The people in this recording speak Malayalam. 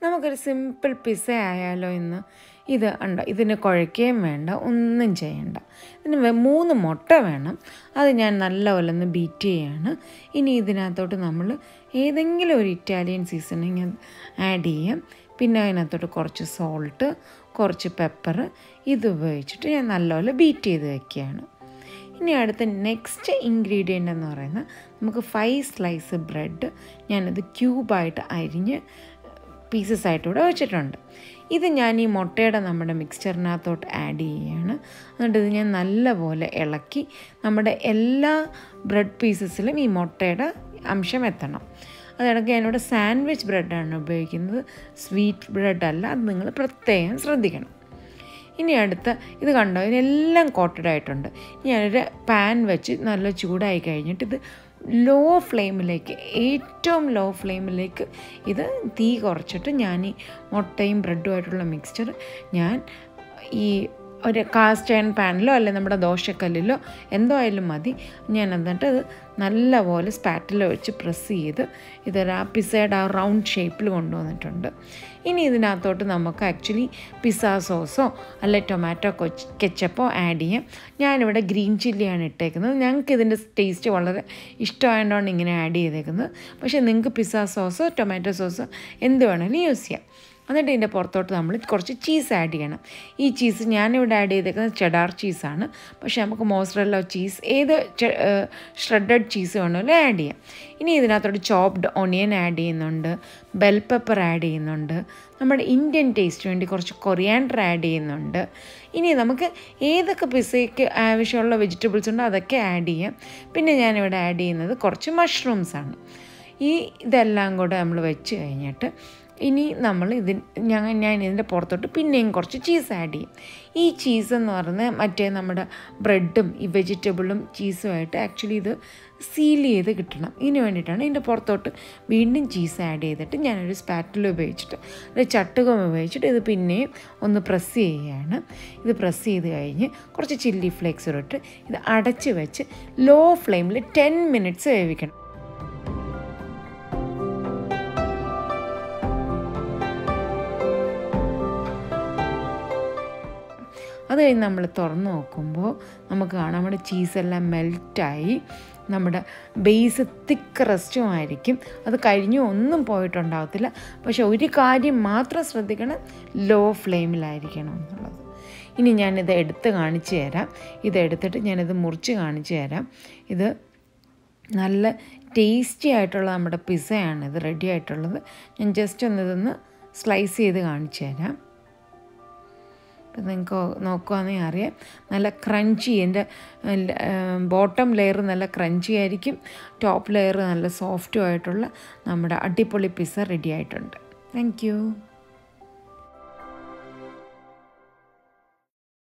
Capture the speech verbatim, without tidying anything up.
നമുക്കൊരു സിമ്പിൾ പിസ്സ ആയാലോ ഇന്ന്. ഇത് ഉണ്ട്, ഇതിന് കുഴയ്ക്കുകയും വേണ്ട, ഒന്നും ചെയ്യണ്ട. ഇതിന് മൂന്ന് മുട്ട വേണം. അത് ഞാൻ നല്ലപോലെ ഒന്ന് ബീറ്റ് ചെയ്യാണ്. ഇനി ഇതിനകത്തോട്ട് നമ്മൾ ഏതെങ്കിലും ഒരു ഇറ്റാലിയൻ സീസണിങ് ആഡ് ചെയ്യാം. പിന്നെ അതിനകത്തോട്ട് കുറച്ച് സോൾട്ട്, കുറച്ച് പെപ്പർ, ഇത് ഉപയോഗിച്ചിട്ട് ഞാൻ നല്ലപോലെ ബീറ്റ് ചെയ്ത് വയ്ക്കുകയാണ്. ഇനി അടുത്ത നെക്സ്റ്റ് ഇൻഗ്രീഡിയൻ്റ് എന്ന് പറയുന്നത് നമുക്ക് ഫൈവ് സ്ലൈസ് ബ്രെഡ് ഞാനത് ക്യൂബായിട്ട് അരിഞ്ഞ് പീസസ് ആയിട്ട് ഇവിടെ വെച്ചിട്ടുണ്ട്. ഇത് ഞാൻ ഈ മുട്ടയുടെ നമ്മുടെ മിക്സ്ചറിനകത്തോട്ട് ആഡ് ചെയ്യുകയാണ്. എന്നിട്ട് ഇത് ഞാൻ നല്ലപോലെ ഇളക്കി നമ്മുടെ എല്ലാ ബ്രെഡ് പീസസിലും ഈ മുട്ടയുടെ അംശം എത്തണം. അതിടയ്ക്ക് ഞാനിവിടെ സാൻഡ്വിച്ച് ബ്രെഡാണ് ഉപയോഗിക്കുന്നത്, സ്വീറ്റ് ബ്രെഡല്ല. അത് നിങ്ങൾ പ്രത്യേകം ശ്രദ്ധിക്കണം. ഇനി അടുത്ത ഇത് കണ്ടോ, ഇതിനെല്ലാം കോട്ടഡ് ആയിട്ടുണ്ട്. ഞാനൊരു പാൻ വെച്ച് നല്ല ചൂടായി കഴിഞ്ഞിട്ട് ഇത് ലോ ഫ്ലെയിമിലേക്ക്, ഏറ്റവും ലോ ഫ്ലെയിമിലേക്ക് ഇത് തീ കുറച്ചിട്ട് ഞാൻ ഈ മുട്ടയും ബ്രെഡുമായിട്ടുള്ള മിക്സ്ചർ ഞാൻ ഈ ഒരു കാസ്റ്റ് അയൺ പാനിലോ അല്ലെങ്കിൽ നമ്മുടെ ദോശക്കല്ലിലോ എന്തോ ആയാലും മതി, ഞാൻ എന്നിട്ട് അത് നല്ലപോലെ സ്പാറ്റിൽ വെച്ച് പ്രസ് ചെയ്ത് ഇതൊരു ആ പിസ്സയുടെ ആ റൗണ്ട് ഷേപ്പിൽ കൊണ്ടുവന്നിട്ടുണ്ട്. ഇനി ഇതിനകത്തോട്ട് നമുക്ക് ആക്ച്വലി പിസ്സ സോസോ അല്ലെ ടൊമാറ്റോ കെച്ചപ്പോ ആഡ് ചെയ്യാം. ഞാനിവിടെ ഗ്രീൻ ചില്ലിയാണ് ഇട്ടേക്കുന്നത്. ഞങ്ങൾക്ക് ഇതിൻ്റെ ടേസ്റ്റ് വളരെ ഇഷ്ടമായതുകൊണ്ടാണ് ഇങ്ങനെ ആഡ് ചെയ്തേക്കുന്നത്. പക്ഷേ നിങ്ങൾക്ക് പിസ്സ സോസോ ടൊമാറ്റോ സോസോ എന്ത് വേണമെങ്കിലും യൂസ് ചെയ്യാം. എന്നിട്ട് ഇതിൻ്റെ പുറത്തോട്ട് നമ്മൾ കുറച്ച് ചീസ് ആഡ് ചെയ്യണം. ഈ ചീസ് ഞാനിവിടെ ആഡ് ചെയ്തേക്കുന്നത് ചെഡാർ ചീസാണ്. പക്ഷേ നമുക്ക് മോസറല്ല ചീസ്, ഏത് ഷ്രെഡഡ് ചീസ് വേണമെങ്കിലും ആഡ് ചെയ്യാം. ഇനി ഇതിനകത്തോട്ട് ചോപ്ഡ് ഓണിയൻ ആഡ് ചെയ്യുന്നുണ്ട്, ബെൽ പെപ്പർ ആഡ് ചെയ്യുന്നുണ്ട്, നമ്മുടെ ഇന്ത്യൻ ടേസ്റ്റ് വേണ്ടി കുറച്ച് കൊറിയാൻഡർ ആഡ് ചെയ്യുന്നുണ്ട്. ഇനി നമുക്ക് ഏതൊക്കെ പിസ്സയ്ക്ക് ആവശ്യമുള്ള വെജിറ്റബിൾസ് ഉണ്ടോ അതൊക്കെ ആഡ് ചെയ്യാം. പിന്നെ ഞാനിവിടെ ആഡ് ചെയ്യുന്നത് കുറച്ച് മഷ്റൂംസാണ്. ഈ ഇതെല്ലാം കൂടെ നമ്മൾ വെച്ച് കഴിഞ്ഞിട്ട് ഇനി നമ്മൾ ഇതിന് ഞങ്ങൾ ഞാൻ ഇതിൻ്റെ പുറത്തോട്ട് പിന്നെയും കുറച്ച് ചീസ് ആഡ് ചെയ്യും. ഈ ചീസ് എന്ന് പറയുന്നത് മറ്റേ നമ്മുടെ ബ്രെഡും ഈ വെജിറ്റബിളും ചീസുമായിട്ട് ആക്ച്വലി ഇത് സീൽ ചെയ്ത് കിട്ടണം. ഇതിന് വേണ്ടിയിട്ടാണ് ഇതിൻ്റെ പുറത്തോട്ട് വീണ്ടും ചീസ് ആഡ് ചെയ്തിട്ട് ഞാനൊരു സ്പാറ്റിൽ ഉപയോഗിച്ചിട്ട് ഒരു ചട്ടുകം ഉപയോഗിച്ചിട്ട് ഇത് പിന്നെയും ഒന്ന് പ്രസ് ചെയ്യുകയാണ്. ഇത് പ്രസ് ചെയ്ത് കഴിഞ്ഞ് കുറച്ച് ചില്ലി ഫ്ലേക്സ് ഇട്ട് ഇത് അടച്ച് വെച്ച് ലോ ഫ്ലെയിമിൽ ടെൻ മിനിറ്റ്സ് വേവിക്കണം. അത് കഴിഞ്ഞ് നമ്മൾ തുറന്ന് നോക്കുമ്പോൾ നമുക്ക് കാണാം നമ്മുടെ ചീസെല്ലാം മെൽറ്റായി, നമ്മുടെ ബേസ് തിക്ക് റെസ്റ്റും ആയിരിക്കും. അത് കഴിഞ്ഞു ഒന്നും പോയിട്ടുണ്ടാകത്തില്ല. പക്ഷെ ഒരു കാര്യം മാത്രം ശ്രദ്ധിക്കണം, ലോ ഫ്ലെയിമിലായിരിക്കണം എന്നുള്ളത്. ഇനി ഞാനിത് എടുത്ത് കാണിച്ചു തരാം. ഇതെടുത്തിട്ട് ഞാനിത് മുറിച്ച് കാണിച്ചു തരാം. ഇത് നല്ല ടേസ്റ്റി ആയിട്ടുള്ള നമ്മുടെ പിസ്സയാണ് ഇത് റെഡി ആയിട്ടുള്ളത്. ഞാൻ ജസ്റ്റ് ഒന്ന് ഇതൊന്ന് സ്ലൈസ് ചെയ്ത് കാണിച്ചു തരാം. ഇപ്പം നിങ്ങൾക്ക് നോക്കുകയാണെങ്കിൽ അറിയാം, നല്ല ക്രഞ്ചി, എൻ്റെ ബോട്ടം ലെയർ നല്ല ക്രഞ്ചി ആയിരിക്കും, ടോപ്പ് ലെയർ നല്ല സോഫ്റ്റും ആയിട്ടുള്ള നമ്മുടെ അടിപൊളി പിസ്സ റെഡി ആയിട്ടുണ്ട്. Thank U.